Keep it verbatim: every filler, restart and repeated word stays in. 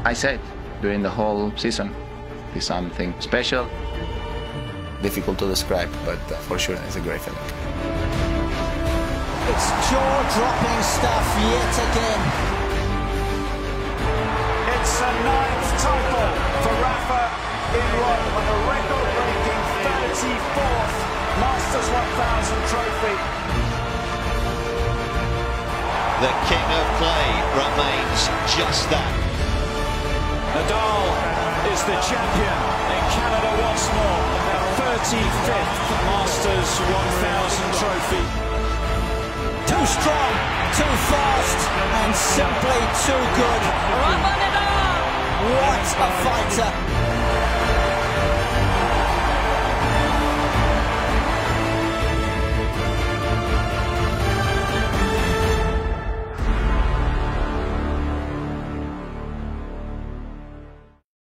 I said during the whole season, it's something special. Difficult to describe, but uh, for sure it's a great feeling. It's jaw-dropping stuff yet again. It's a ninth title for Rafa in Rome and a record-breaking thirty-fourth Masters one thousand trophy. The king of clay remains just that. Nadal is the champion in Canada once more. A thirty-fifth Masters one thousand trophy. Too strong, too fast, and simply too good. Rafael Nadal! What a fighter!